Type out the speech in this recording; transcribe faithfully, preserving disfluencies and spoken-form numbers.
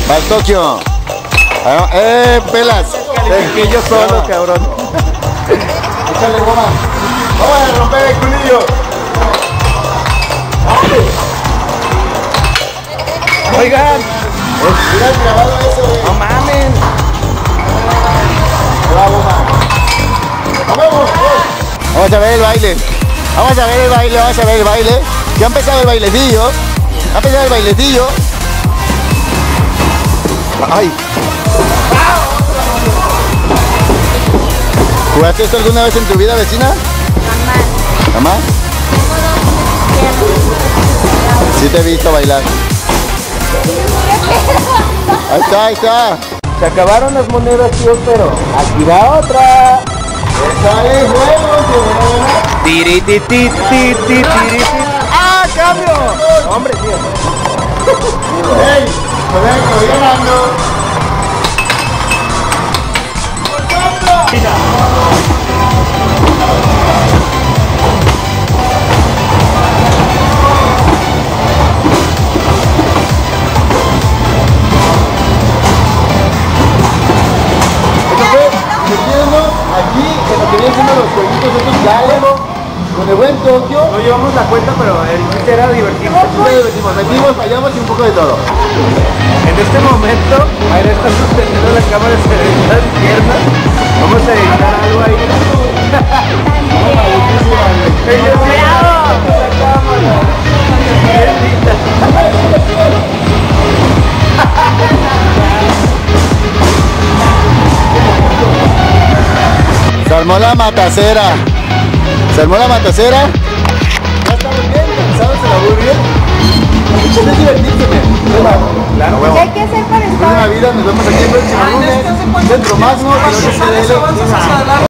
Para el Tokio. Ah, ¡Eh, pelas! Es que yo solo, no. Cabrón. Échale goma. Vamos a romper el culillo. Oigan. Mira el grabado eso, güey. No mames. Bravo, man. ¡Vamos! Vamos a ver el baile. Vamos a ver el baile, vamos a ver el baile. Ya ha empezado el bailecillo. Ha empezado el bailecillo. ¡Ay! ¿Jugaste esto alguna vez en tu vida, vecina? Jamás. ¿Jamás? Sí te he visto bailar. Ahí está, ahí está. Se acabaron las monedas, tío, pero aquí va otra. Esta es bueno, Tiri, ti, ti, ti, ti, tiri. ¡Ah, cambio! Hombre, tío. ¡Ey! ¡Joder, estoy ganando! Aquí, en lo que vienen siendo los jueguitos estos diálogos, con el buen Tokio. No llevamos la cuenta, pero el chiste era divertirnos. Nos divertimos, metimos, fallamos y un poco de todo. En este momento, Aire está sosteniendo la cámara de las piernas. Vamos a editar algo ahí. Se armó la matacera. Se armó la matacera. Ya estamos bien cansados en la burger. Es divertirse, Claro, ¿Qué hay que hacer para en la vida nos vemos aquí el próximo lunes. Centro Magno,